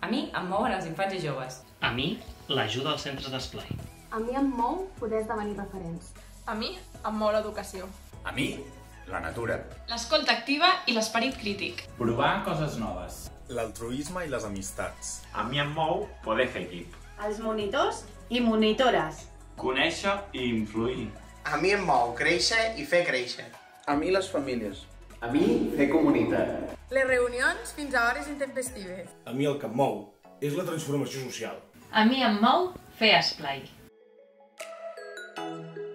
A mi em mouen els infants i joves. A mi, l'ajuda als centres d'esplai. A mi em mou poder esdevenir referents. A mi em mou l'educació. A mi, la natura. L'escolta activa i l'esperit crític. Provar coses noves. L'altruisme i les amistats. A mi em mou poder fer equip. Els monitors i monitores. Conèixer i influir. A mi em mou créixer i fer créixer. A mi les famílies. A mi fer comunitat. Les reunions fins a hores intempestives. A mi el que em mou és la transformació social. A mi em mou fer esplai.